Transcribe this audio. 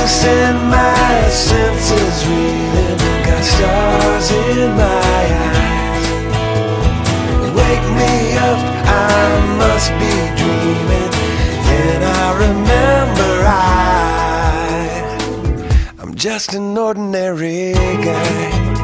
losing my senses, reeling, got stars in my eyes. Wake me up, I must be dreaming. Then I remember I'm just an ordinary guy.